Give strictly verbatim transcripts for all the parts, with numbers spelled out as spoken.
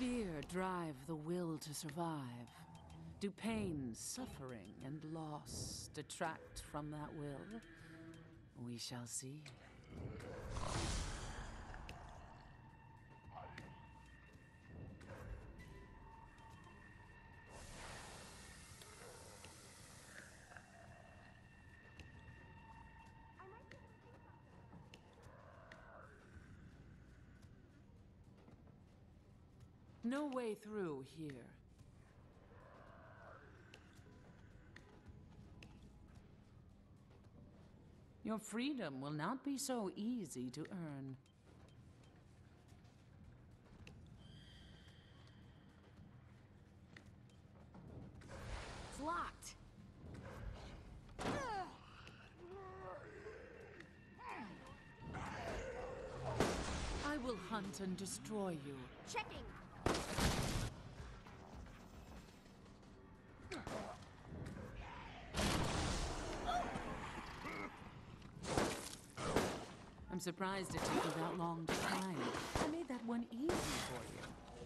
fear drive the will to survive? Do pain, suffering, and loss detract from that will? We shall see. No way through here. Your freedom will not be so easy to earn. It's locked. I will hunt and destroy you. Checking. I'm surprised it took you that long to find. I made that one easy for you.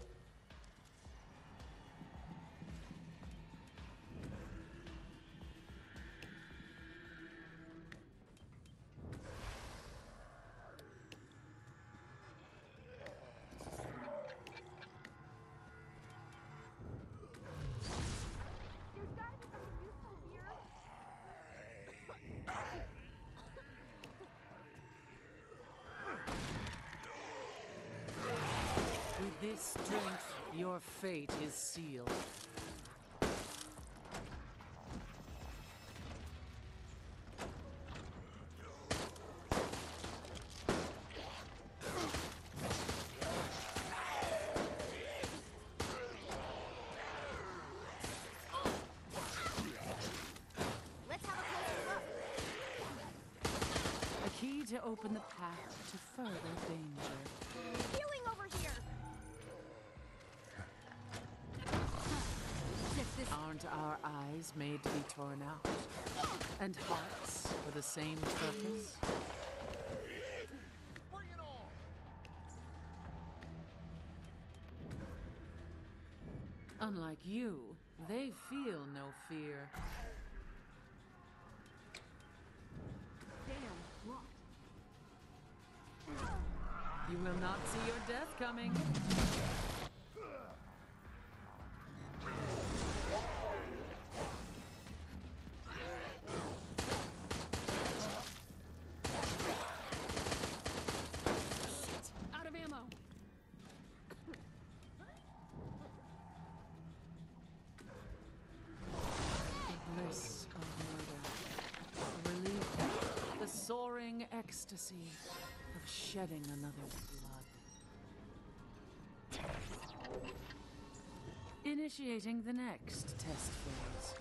There's gotta be something useful here. With this strength, your fate is sealed. Let's have a closer look. A key to open the path to further danger. Healing over here. Aren't our eyes made to be torn out? And hearts for the same purpose? Bring it on! Unlike you, they feel no fear. Damn, locked. You will not see your death coming. Out of ammo. The bliss of murder. The relief. The soaring ecstasy of shedding another's blood. Initiating the next test phase.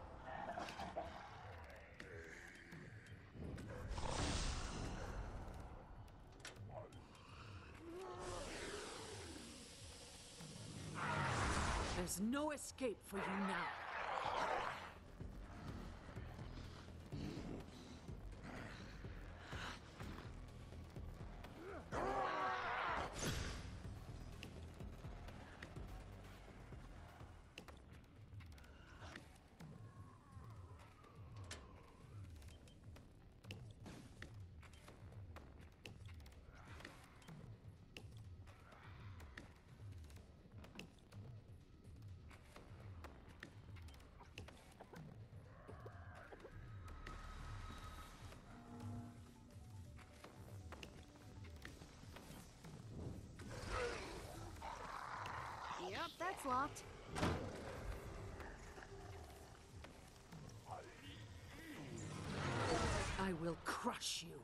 There's no escape for you now. Yep, that's locked. I will crush you.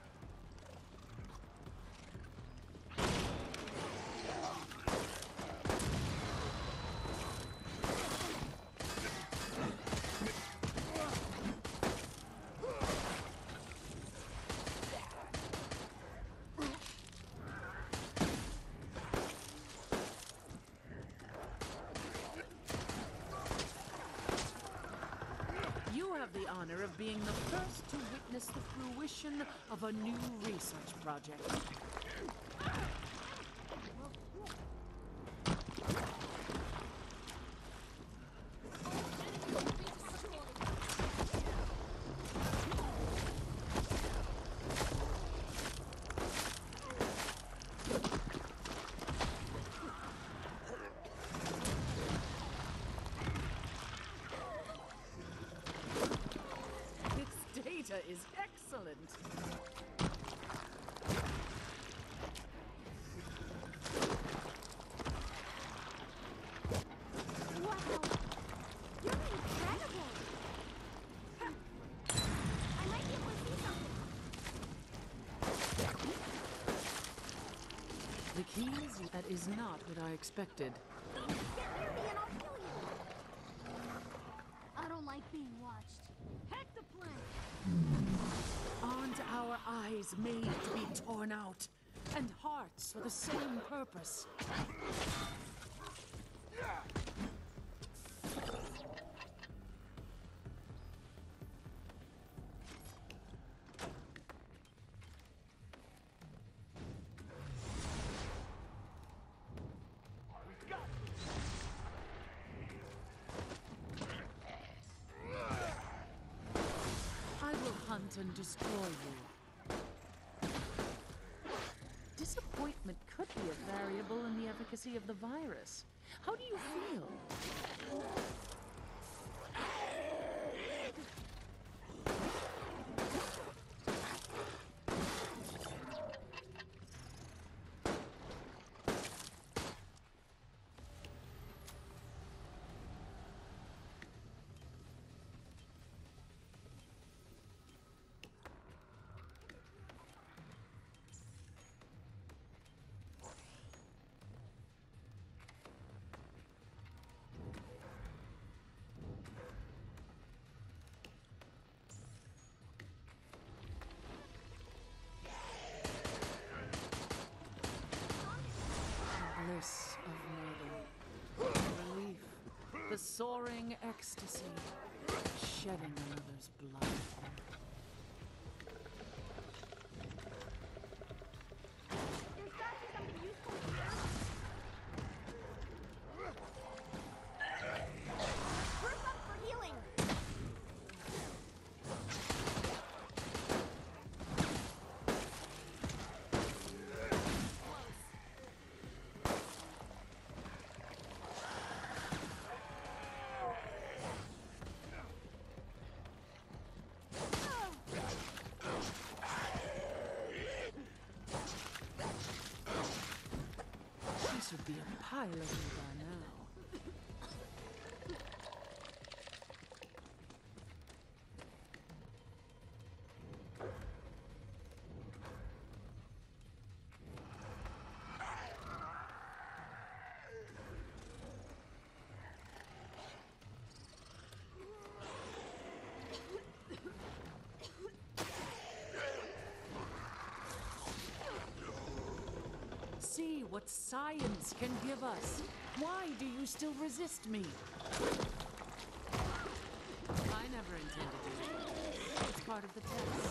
You have the honor of being the first to witness the fruition of a new research project. Is excellent. Wow! You're incredible! I might be able to see something. The keys? That is not what I expected. Get near me and I'll kill you! I don't like being watched. Hack the plan! Aren't our eyes made to be torn out? And hearts for the same purpose? And destroy you. Disappointment could be a variable in the efficacy of the virus. How do you feel? Bliss of murder. Relief. The soaring ecstasy. Shedding another's blood. There's gotta be something useful here. First up for healing! This would be a pile of you by now. See what science can give us. Why do you still resist me? I never intended to. It's part of the test.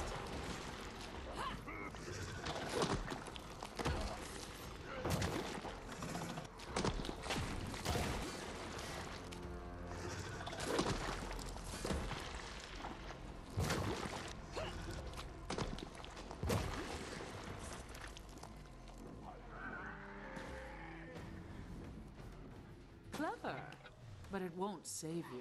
Clever, but it won't save you.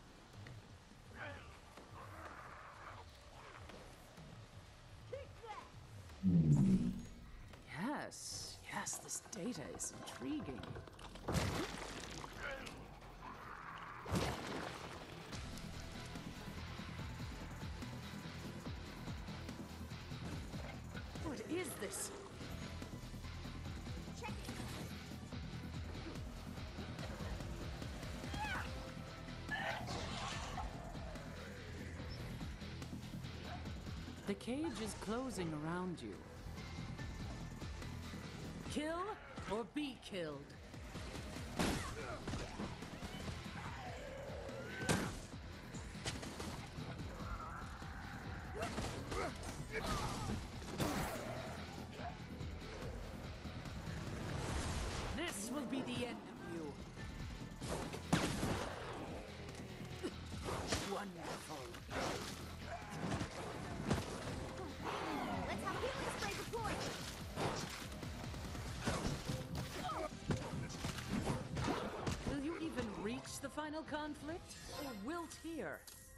Yes, yes, this data is intriguing. What is this? The cage is closing around you. Kill or be killed. This will be the end of you. final conflict, or wilt here?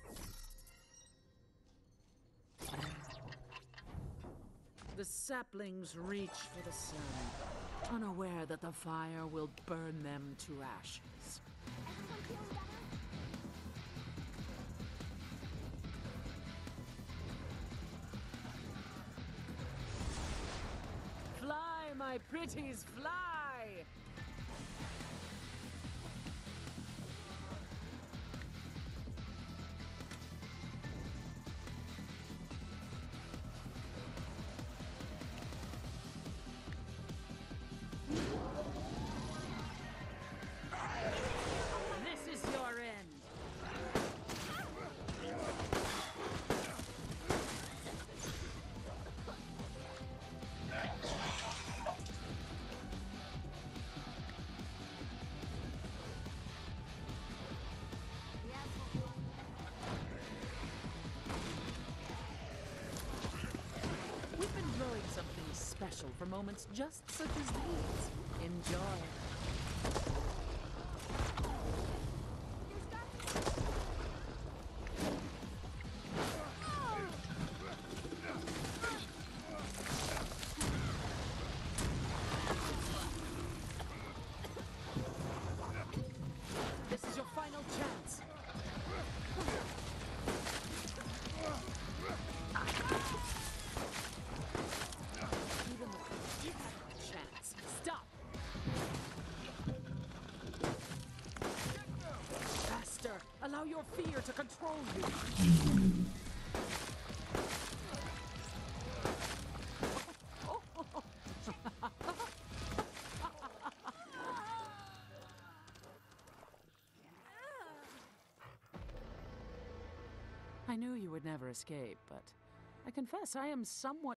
The saplings reach for the sun, unaware that the fire will burn them to ashes. Everyone feeling better? Fly, my pretties, fly! This is your end. We've been growing something special for moments just such as these. Enjoy. This is your final chance. Even the chance. Stop. Faster. Allow your fear to control you. I knew you would never escape, but I confess I am somewhat